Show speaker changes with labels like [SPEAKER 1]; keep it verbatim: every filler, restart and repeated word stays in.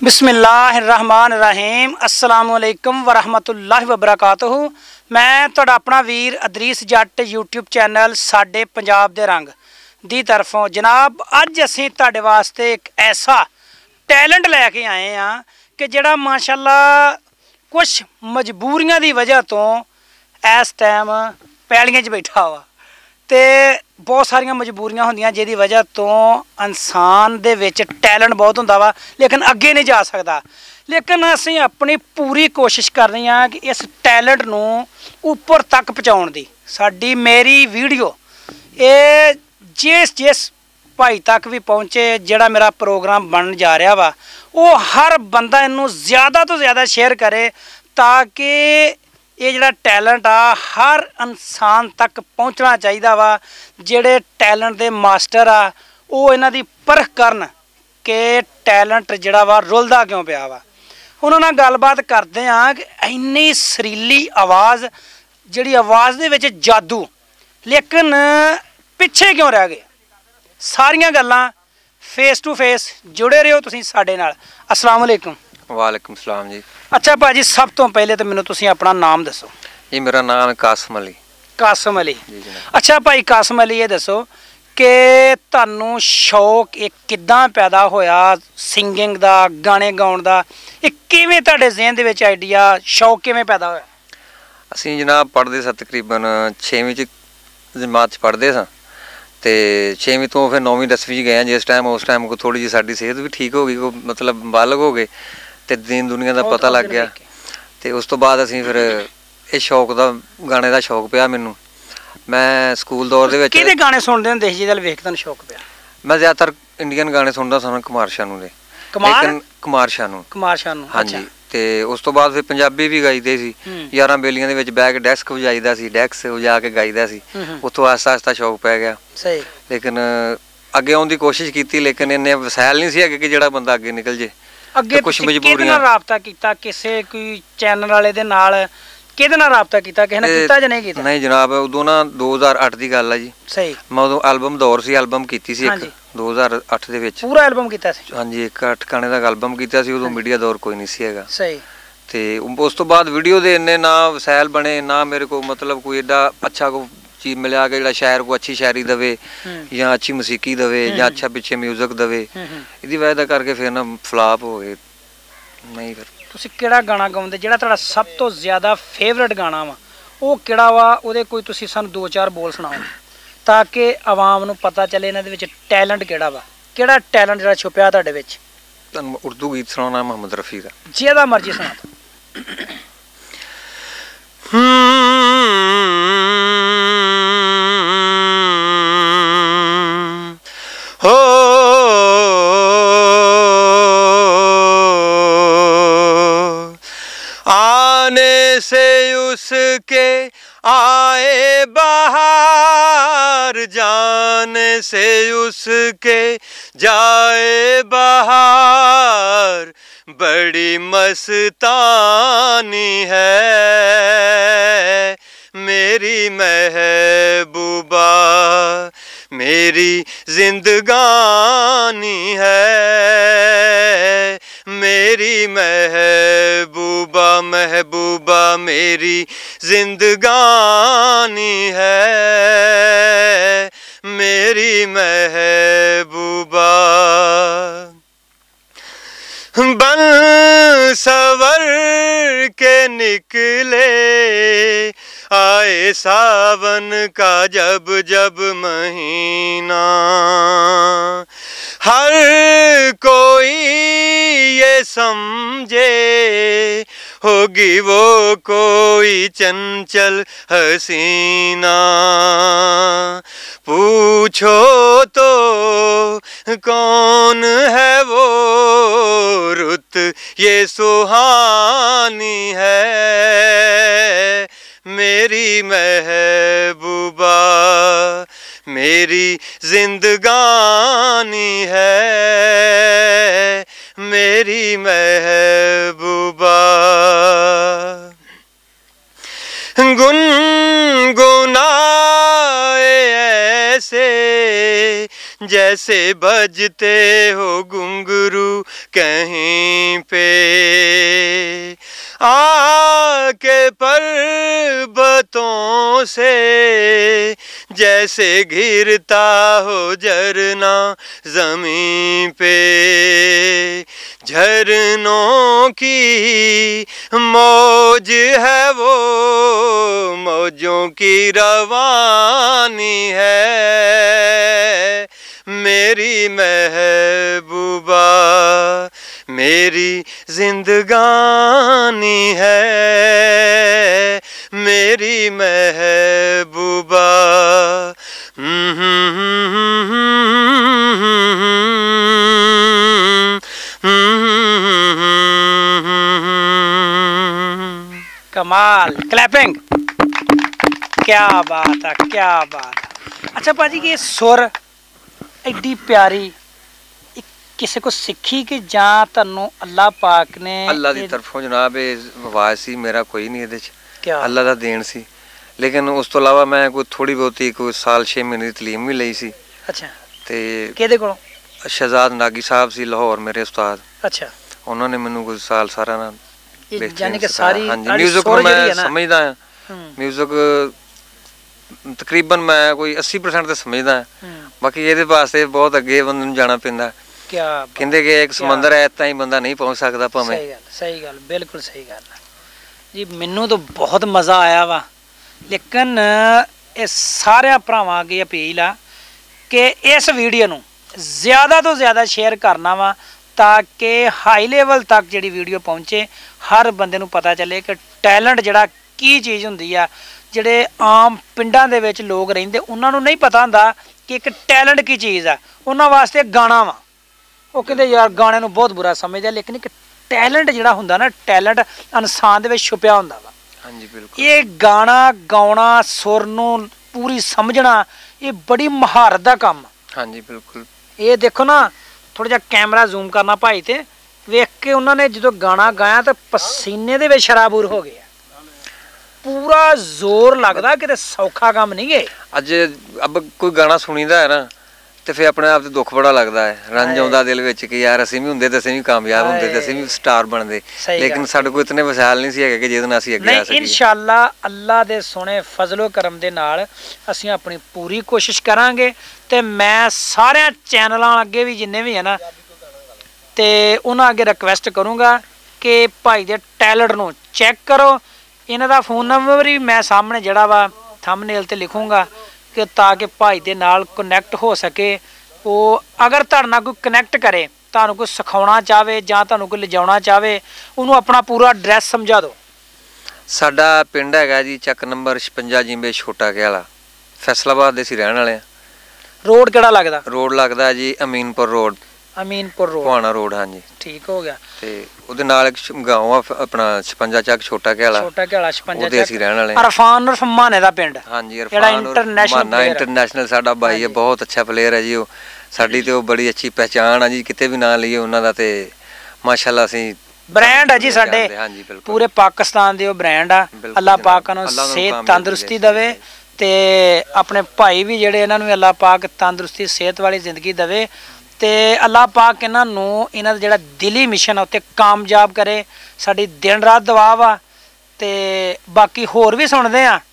[SPEAKER 1] बिस्मिल्लाहिर्रहमानिर्रहीम अस्सलामुअलैकुम वरहमतुल्लाहि वबरकातुहू। मैं तुहाडा अपना वीर अदरीस जट यूट्यूब चैनल साडे पंजाब दे रंग दी तरफों जनाब अज असीं तुहाडे वास्ते एक ऐसा टैलेंट लैके आए हैं कि जिहड़ा माशाअल्लाह कुछ मजबूरियां दी वजह तो इस टाइम पैलियां च बैठा हुआ ते बहुत सारिया मजबूरियां होंदियां जिहदी वजह तो इंसान दे विच टैलेंट बहुत हुंदा वा लेकिन अगे नहीं जा सकता। लेकिन असीं अपनी पूरी कोशिश कर रहे हैं कि इस टैलेंट नूं उपर तक पहुँचाउण दी। साडी मेरी वीडियो ये जिस जिस भाई तक भी पहुँचे जिहड़ा मेरा प्रोग्राम बन जा रहा वा वो हर बंदा इनू ज़्यादा तो ज़्यादा शेयर करे ताकि ये जिहड़ा टैलेंट आ हर इंसान तक पहुँचना चाहिए वा। जिहड़े टैलेंट दे मास्टर आ वो इन्हां दी परख करन कि टैलेंट जिहड़ा वा रुलदा क्यों पिया वा। उन्हां नाल गलबात करदे आ कि इन्नी सरीली आवाज़ जिहड़ी आवाज़ दे विच जादू लेकिन पिछे क्यों रह गए। सारियां गल्लां फेस टू फेस जुड़े रहो तुसीं साडे नाल। अस्सलाम वालेकुम।
[SPEAKER 2] वालेकुम सलाम जी।
[SPEAKER 1] अच्छा भाजी सब तो पहले तो मैनूं तुसीं अपना नाम दसो
[SPEAKER 2] जी। मेरा नाम है कासम अली।
[SPEAKER 1] कासम अली जी जी। अच्छा भाई कासम अली ये दसो कि तुहानूं शौक एक किद्दां पैदा होया सिंगिंग दा गाने गाउण दा, ये किवें तुहाडे ज़हन दे विच आइडिया शौक किवें पैदा होया?
[SPEAKER 2] असीं जनाब पढ़दे सा तकरीबन छेवीं च जमात च पढ़दे सां ते छेवीं तो फिर नौवीं दसवीं च गए जिस टाइम उस टाइम को थोड़ी जी साडी सेहत भी ठीक हो गई, को मतलब बालग हो गए ते दीन दुनिया का पता लग गया ते उस तो बाद असीं फिर इस शौक दा गाने दा शौक पिया मैनूं। मैं स्कूल दौर दे विच
[SPEAKER 1] किहदे गाने सुणदे हुंदे सी जिहदे वेख तुहानूं शौक पिया?
[SPEAKER 2] मैं ज़्यादातर इंडियन गाने सुनदा सा कुमार शानू दे।
[SPEAKER 1] कुमार
[SPEAKER 2] लेकिन कुमार शानू
[SPEAKER 1] कुमार शानू
[SPEAKER 2] हाँ जी। ते उस तो बाद फिर पंजाबी भी गाईदे सी यारां बेलियां दे विच बैक डैस्क वजाईदा सी, डैक्स वजा के गाईदा सी। उत्थों आस्ता आस्ता शौक पै गया। सही। लेकिन अगे आउण दी कोशिश कीती लेकिन इन्ने वसैल नहीं सी हैगे कि जेहड़ा बंदा अगे निकल जे।
[SPEAKER 1] अगे कुछ मजबूरियां राबता कीता किसे कोई चैनल वाले दे नाल किहदे नाल राबता कीता किसे ने कीता जां नहीं कीता?
[SPEAKER 2] नहीं जनाब उदों ना दो हज़ार अठ दी गल है जी। सही। मैं उदों एल्बम दौर सी एल्बम कीती सी एक दो हज़ार अठ दे विच
[SPEAKER 1] पूरा एल्बम कीता सी।
[SPEAKER 2] हाँ जी एक अठ गाने दा एल्बम कीता सी। उदों मीडिया दौर कोई नहीं सी हैगा।
[SPEAKER 1] सही।
[SPEAKER 2] ते उस तो बाद वीडियो दे इन्ने ना वसैल बने ना मेरे को मतलब कोई एडा अच्छा को चीज़ मिलया कि जिहड़ा शायर को अच्छी शायरी दवे या अच्छी मसीकी दवे या अच्छा पिछे म्यूजिक दवे। इहदी वजह करके फिर ना फ्लॉप हो गए। नहीं फिर
[SPEAKER 1] तुसीं किहड़ा गाना गाउंदे जिहड़ा तुहाडा सब तो ज़्यादा फेवरेट गाना वा वो किहड़ा वा? उहदे कोई तुसीं सानूं दो चार बोल सुणाओ ताकि आवाम नूं पता चले इन्हां दे विच टैलेंट किहड़ा वा। किहड़ा टैलेंट जिहड़ा छुपिया तुहाडे विच?
[SPEAKER 2] तुहानूं उर्दू गीत सुणाना मोहम्मद रफ़ी दा
[SPEAKER 1] जिहदा मर्जी सुणा दो।
[SPEAKER 2] हो आने से उसके आए बहार, जाने से उसके जाए बहार, बड़ी मस्तानी है मेरी महबूबा, मेरी जिंदगानी है मेरी महबूबा, महबूबा मेरी जिंदगानी है मेरी महबूबा। बन सवर के निकले आए सावन का जब जब महीना, हर कोई ये समझे होगी वो कोई चंचल हसीना, पूछो तो कौन है वो रुत ये सुहानी है मेरी महबूबा, मेरी जिंदगानी है मेरी महबूबा। गुनगुनाए ऐसे जैसे बजते हो घुंघरू
[SPEAKER 3] कहीं पे आके पर्वतों से जैसे गिरता हो झरना ज़मीं पे, झरनों की मौज है वो, मौजों की रवानी है, मेरी महबूबा मेरी जिंदगानी है, मेरी महबूबा।
[SPEAKER 1] कमाल, क्लैपिंग, क्या बात है, क्या बात है। अच्छा भाजी, ये सुर एडी प्यारी किसी को सीखी कि जां तन्नू अल्लाह पाक ने?
[SPEAKER 2] अल्लाह दी तरफों जनाब आवाज़ सी, मेरा कोई नहीं ਇਹਦੇ ਚ, अल्लाह दा देन सी। लेकिन उस तो इलावा मैं कोई थोड़ी बहुती कोई साल छे महीने की तलीम भी ਲਈ ਸੀ।
[SPEAKER 1] अच्छा,
[SPEAKER 2] ਤੇ
[SPEAKER 1] ਕਿਹਦੇ ਕੋਲੋਂ?
[SPEAKER 2] शहजाद नागी साहब ਸੀ ਲਾਹੌਰ ਮੇਰੇ ਉਸਤਾਦ।
[SPEAKER 1] अच्छा,
[SPEAKER 2] ਉਹਨਾਂ ਨੇ ਮੈਨੂੰ ਕੋਈ ਸਾਲ ਸਾਰਾ ਨਾ
[SPEAKER 1] यानी कि सारी
[SPEAKER 2] म्यूजिक मैं समझदा हां, म्यूजिक तकरीबन मैं कोई अस्सी परसेंट ਤੇ ਸਮਝਦਾ ਹਾਂ, ਬਾਕੀ ਇਹਦੇ ਵਾਸਤੇ ਬਹੁਤ ਅੱਗੇ ਬੰਦੇ ਨੂੰ ਜਾਣਾ ਪੈਂਦਾ।
[SPEAKER 1] क्या
[SPEAKER 2] ਕਹਿੰਦੇ कि एक समंदर है ਤਾਂ ਹੀ ਬੰਦਾ नहीं पहुंच सकता ਭਾਵੇਂ।
[SPEAKER 1] सही गल, सही गल, बिल्कुल सही गल जी। ਮੈਨੂੰ ਤਾਂ बहुत मज़ा आया वा, लेकिन ਇਹ ਸਾਰਿਆਂ ਭਰਾਵਾਂ ਅੱਗੇ अपील आ कि इस वीडियो ਨੂੰ ज़्यादा तो ज़्यादा शेयर करना वा ताकि हाई लेवल तक जी वीडियो पहुँचे, हर बंदे नूं पता चले कि टैलेंट जिहड़ा की चीज़ हुंदी आ। जिहड़े आम पिंडां दे विच लोग रहिंदे उन्हां नूं नहीं पता हुंदा कि एक टैलेंट की चीज़ आ, उन्हां वास्ते गाना वा। वो कहते यार गाने नूं बहुत बुरा समझदे, लेकिन एक टैलेंट जिहड़ा हुंदा ना, टैलेंट इंसान दे विच छुपिया हुंदा वा।
[SPEAKER 2] हाँ जी बिल्कुल।
[SPEAKER 1] ये गाना गाउणा, सुर नूं पूरी समझना, ये बड़ी महारत दा काम।
[SPEAKER 2] हाँ जी बिल्कुल।
[SPEAKER 1] ये देखो ना, थोड़ा जिहा कैमरा जूम करना भाई ते वेख के उन्होंने जो गाना गाया तो पसीने दे विच शराबूर हो गया, पूरा जोर लगदा कि सौखा काम नहीं है।
[SPEAKER 2] अज अब कोई गाना सुनीदा है ना तो फिर अपने आप से दुख बड़ा लगता है, रंज आउंदा दिल विच कि यार असीं भी हुंदे ते असीं भी कामयाब हुंदे ते असीं भी स्टार बनदे, लेकिन साडे कोल इतने वसाइल नहीं सी कि जिहदे नाल असीं अगे आ सकीए।
[SPEAKER 1] इंशाअल्लाह अल्लाह दे सोहणे फजलो करम दे नाल असीं अपनी पूरी कोशिश करांगे। ते मैं सारे चैनलां अगे भी जिन्ने भी है ना ते उन्हां अगे रिक्वेस्ट करूँगा कि भाई दे टैलेंट नूं चैक करो। इन्हां दा फोन नंबर भी मैं सामने जिहड़ा वा थंबनेल ते लिखूँगा कि ताकि भाई दे नाल कनैक्ट हो सके। वो अगर तुहाडे नाल कोई कनैक्ट करे, तुहानूं कोई सिखाउणा चाहे जां तुहानूं कोई लिजाउणा चाहे, उहनूं अपना पूरा एड्रैस समझा दो।
[SPEAKER 2] साडा पिंड हैगा जी चक नंबर छप्पन जिंबे छोटा कहला, फैसलाबाद दे सी रहण वाले।
[SPEAKER 1] रोड किहड़ा लगदा?
[SPEAKER 2] रोड लगदा जी Aminpur road.
[SPEAKER 1] Aminpur road,
[SPEAKER 2] Puana road. हाँ जी
[SPEAKER 1] ठीक हो गया।
[SPEAKER 2] ते उहदे नाल एक गांव आ अपना छप्पन चक छोटा कहला,
[SPEAKER 1] छोटा कहला छप्पन
[SPEAKER 2] चक असी रहण वाले।
[SPEAKER 1] अरफान उर्फ माने दा पिंड।
[SPEAKER 2] हाँ जी अरफान
[SPEAKER 1] इंटरनेशनल
[SPEAKER 2] इंटरनेशनल साडा भाई है, बहुत अच्छा प्लेयर है जी। वो साडी ते बड़ी अच्छी पहचान है जी, किते भी ना लईए उन्हां दा ते माशाअल्लाह असीं ब्रांड है जी साडे। हाँ जी बिल्कुल,
[SPEAKER 1] पूरे पाकिस्तान दे वो ब्रांड आ। अल्लाह पाक उन्हां नूं सेहत तंदुरुस्ती देवे ते अपने भाई भी जिहड़े इन्हां नूं अल्लाह पाक तंदुरुस्ती सेहत वाली जिंदगी देवे ते अल्लाह पाक इन्हां नूं इन्हां दा जिहड़ा दिली मिशन है उत्ते कामयाब करे। साडी दिन रात दुआ वा ते बाकी होर भी सुणदे आ